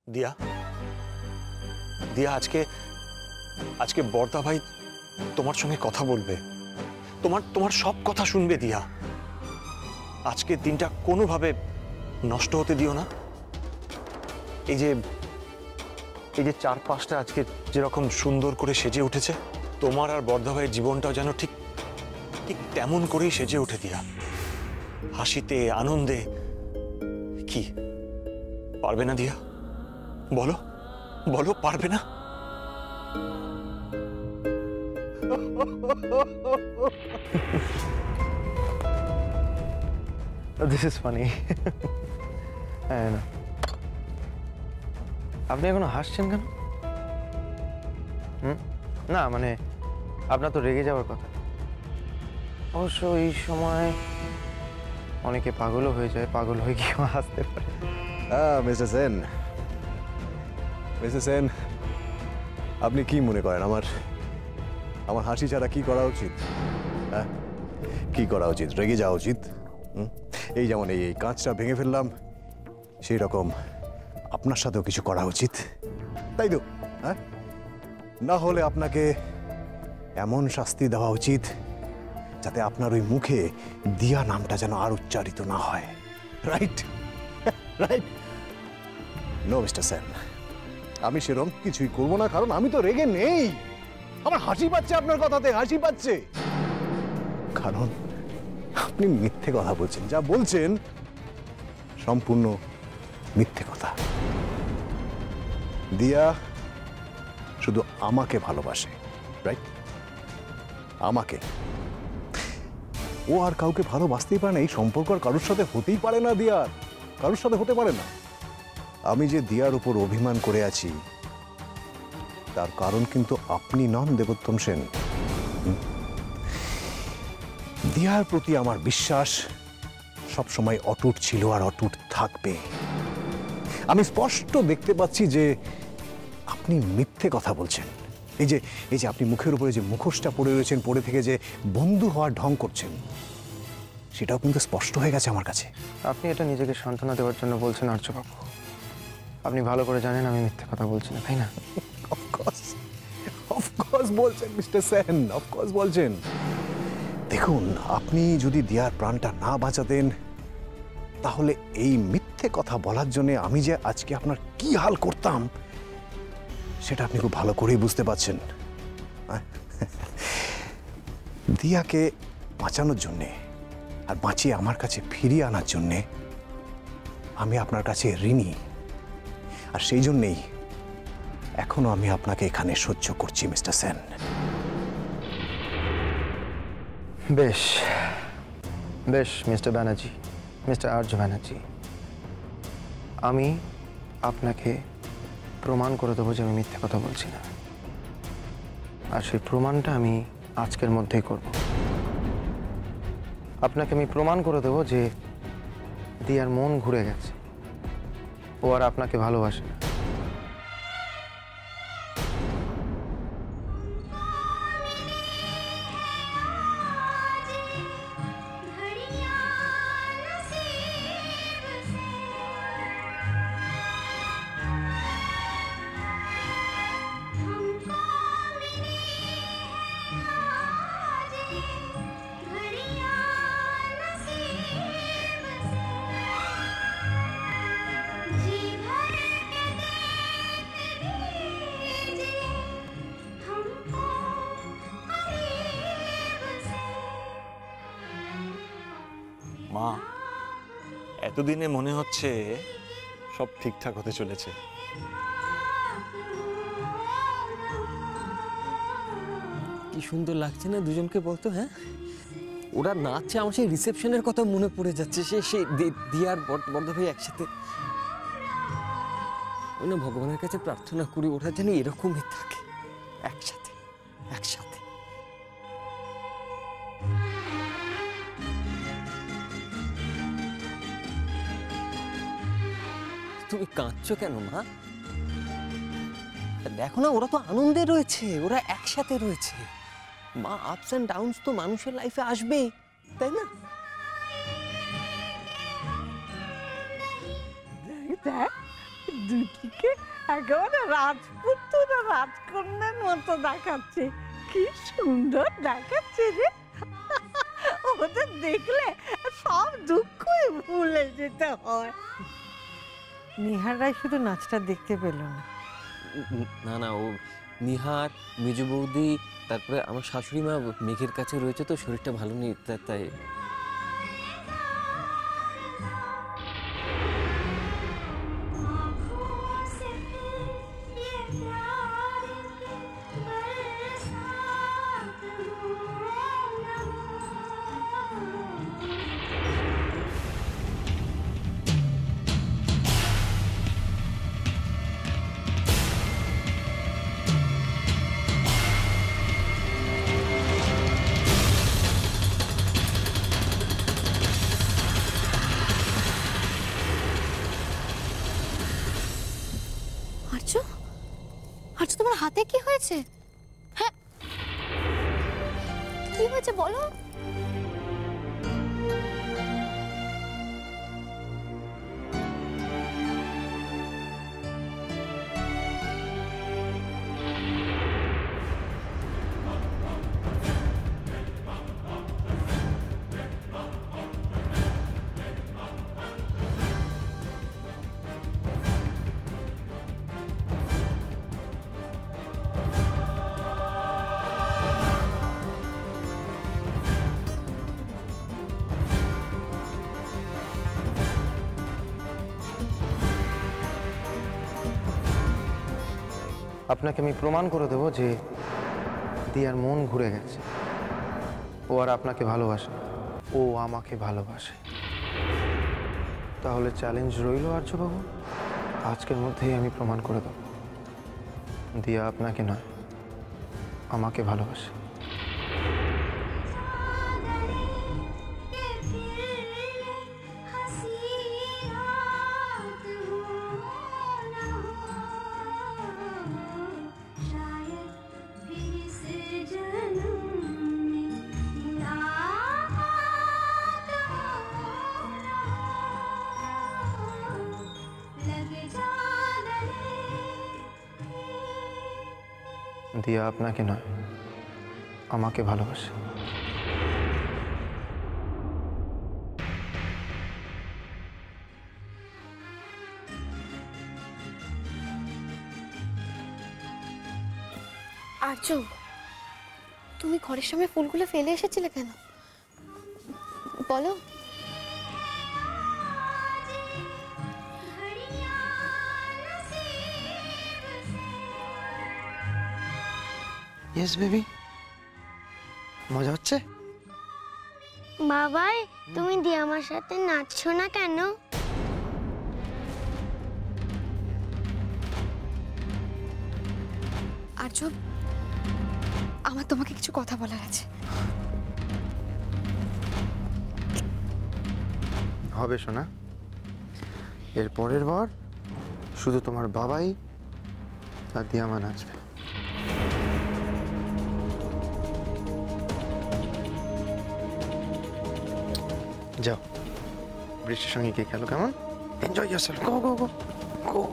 দিয়া, দিয়া আজকে আজকে বর্দা ভাই তোমার সঙ্গে কথা বলবে, তোমার সব কথা শুনবে। দিয়া, আজকে দিনটা কোনোভাবে নষ্ট হতে দিও না। এই যে চারপাশটা আজকে যেরকম সুন্দর করে সেজে উঠেছে, তোমার আর বর্দা ভাইয়ের জীবনটাও যেন ঠিক ঠিক তেমন করেই সেজে উঠে। দিয়া, হাসিতে আনন্দে। কি পারবে না দিয়া? বলো বলো, পারবে না? This is funny. আপনি এখনো হাসছেন কেন? না মানে আপনার তো রেগে যাওয়ার কথা। অবশ্য এই সময় অনেকে পাগলও হয়ে যায়, পাগল হয়ে গিয়েও হাসতে পারে। মিস্টার সেন, আপনি কি মনে করেন আমার হাসি ছাড়া কি করা উচিত? হ্যাঁ, কি করা উচিত? রেগে যাওয়া উচিত? এই যেমন এই কাঁচটা ভেঙে ফেললাম, সেই রকম আপনার সাথেও কিছু করা উচিত, তাই তো? হ্যাঁ, না হলে আপনাকে এমন শাস্তি দেওয়া উচিত যাতে আপনার ওই মুখে দিয়া নামটা যেন আর উচ্চারিত না হয়। Right right. No mister Sen, আমি সেরকম কিছুই করবো না, কারণ আমি তো রেগে নেই। আমার হাসি পাচ্ছে আপনার কথাতে, হাসি পাচ্ছে কারণ আপনি মিথ্যে কথা বলছেন। যা বলছেন সম্পূর্ণ মিথ্যে কথা। দিয়া শুধু আমাকে ভালোবাসে, রাইট? আমাকে। ও আর কাউকে ভালোবাসতেই পারে না। এই সম্পর্ক আর কারোর সাথে হতেই পারে না। দিয়ার কারোর সাথে হতে পারে না। আমি যে দিয়ার উপর অভিমান করে আছি তার কারণ কিন্তু আপনি নন দেবোত্তম সেন। দিয়ার প্রতি আমার বিশ্বাস সবসময় অটুট ছিল আর অটুট থাকবে। আমি স্পষ্ট দেখতে পাচ্ছি যে আপনি মিথ্যে কথা বলছেন। এই যে আপনি মুখের উপরে যে মুখোশটা পরে রয়েছেন, পরে থেকে যে বন্ধু হওয়ার ঢং করছেন, সেটাও কিন্তু স্পষ্ট হয়ে গেছে আমার কাছে। আপনি এটা নিজেকে সান্ত্বনা দেওয়ার জন্য বলছেন আর্যবাবু। আপনি ভালো করে জানেন আমি মিথ্যে কথা বলছি না, তাই না? অফকোর্স বলছেন মিস্টার সেন, অফকোর্স বলছেন। দেখুন, আপনি যদি দিয়ার প্রাণটা না বাঁচাতেন তাহলে এই মিথ্যে কথা বলার জন্য আমি যে আজকে আপনার কি হাল করতাম সেটা আপনি খুব ভালো করেই বুঝতে পারছেন। দিয়াকে বাঁচানোর জন্যে আর বাঁচিয়ে আমার কাছে ফিরিয়ে আনার জন্যে আমি আপনার কাছে ঋণী। আর সেই জন্যেই এখনো আমি আপনাকে এখানে সহ্য করছি মিস্টার সেন। বেশ বেশ মিস্টার ব্যানার্জি, মিস্টার আর্য ব্যানার্জি, আমি আপনাকে প্রমাণ করে দেবো যে আমি মিথ্যে কথা বলছি না। আর সেই প্রমাণটা আমি আজকের মধ্যেই করব। আপনাকে আমি প্রমাণ করে দেবো যে দিয়ার মন ঘুরে গেছে, ও আর আপনাকে ভালোবাসে না। মা, এতদিনে মনে হচ্ছে সব ঠিকঠাক হতে চলেছে। কি সুন্দর লাগছে না দুজনকে, বলতো? হ্যাঁ, ওরা নাচছে, আমার সেই রিসেপশনের কথা মনে পড়ে যাচ্ছে। সেই দিয়ার বর্দা ভাই একসাথে। ওই না, ভগবানের কাছে প্রার্থনা করি ওরা যেন এরকমই থাকে, একসাথে একসাথে। তুমি কাঁদছো কেন মা? দেখো না, ওরা তো আনন্দে রয়েছে, ওরা একসাথে রয়েছে। মা, আপস অ্যান্ড ডাউনস তো মানুষের লাইফে আসবেই, তাই না? দেখ দুটিকে একেবারে রাজপুত্র রাজকন্যার মতো দেখাচ্ছে। কি সুন্দর দেখাচ্ছে রে। ওদের দেখলে সব দুঃখই ভুলে যেতে হয়। নিহার রায় শুধু নাচটা দেখতে পেল না, না না, ও নিহার, মেজু বৌদি, তারপরে আমার শাশুড়ি মা মেঘের কাছে রয়েছে, তো শরীরটা ভালো নেই, তাই। আর্য, আর্য তোমার হাতে কি হয়েছে? হ্যাঁ, কি হয়েছে বলো। আপনাকে আমি প্রমাণ করে দেবো যে দিয়ার মন ঘুরে গেছে। ও আর আপনাকে ভালোবাসে, ও আমাকে ভালোবাসে। তাহলে চ্যালেঞ্জ রইল আর্যবাবু, আজকের মধ্যেই আমি প্রমাণ করে দেবো দিয়া আপনাকে নয়, আমাকে ভালোবাসে। দিয়া আপনাকে নয়, আমাকে ভালোবাসে। আর্য, তুমি ঘরের সামনে ফুলগুলো ফেলে এসেছিলে কেন বলো। ইয়েস বেবি, মজা হচ্ছে? বাবাই, তুমি দিয়ে আমার সাথে নাচছো না কেন? আর্য, আমার তোমাকে কিছু কথা বলার আছে। হবে শোনা, এর পরের বার শুধু তোমার বাবাই আর দিয়া মা নাচবে। যাও, বৃষ্টির সঙ্গে কে খেলো, কেমন? এনজয় ইয়ারসেলফ, গো গো গো গো।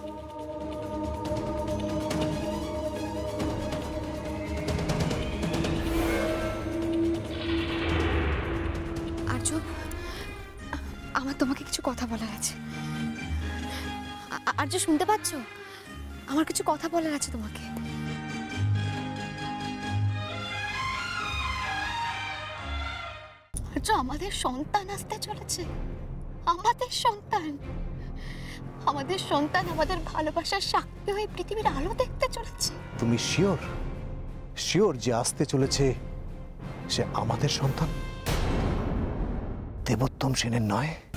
আর্য, আমার তোমাকে কিছু কথা বলার আছে। আর্য, শুনতে পাচ্ছ? আমার কিছু কথা বলার আছে তোমাকে। আর্য, আমাদের সন্তান আসতে চলেছে। আমাদের সন্তান, আমাদের সন্তান আমাদের ভালোবাসার সাক্ষী হয়ে পৃথিবীর আলো দেখতে চলেছে। তুমি শিওর? শিওর যে আসতে চলেছে সে আমাদের সন্তান, দেবোত্তম সেনের নয়?